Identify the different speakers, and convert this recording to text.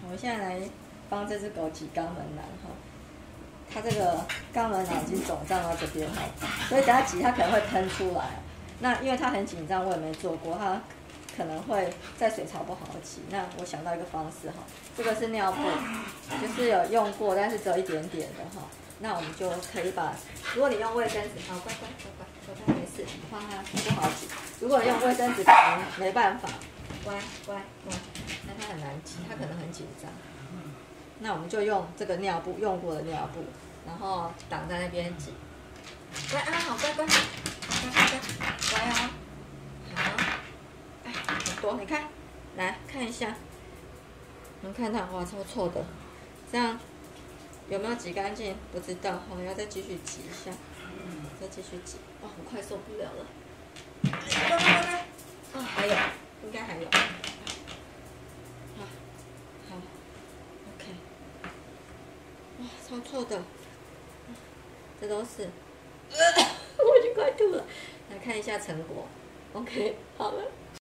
Speaker 1: 我们现在来帮这只狗挤肛门囊哈。它这个肛门囊已经肿胀到这边哈，所以等它挤，它可能会喷出来。那因为它很紧张，我也没做过，它可能会在水槽不好好挤。那我想到一个方式哈，这个是尿布，就是有用过，但是只有一点点的哈。那我们就可以把，如果你用卫生纸，好，乖乖乖乖乖乖，没事，放它不好挤。如果你用卫生纸，可能没办法，乖乖乖，那它很难挤，它可能很紧张。那我们就用这个尿布，用过的尿布，然后挡在那边挤。乖啊，好乖乖，乖乖乖，乖哦，好，哎，很多，你看，来看一下，能看到哇，超臭的，这样有没有挤干净？不知道，我们要再继续挤一下，再继续挤，哇，我快受不了了，乖乖乖乖，哦，还有，应该还有。哇，超臭的，这都是，我已经快吐了。来看一下成果，OK， 好了。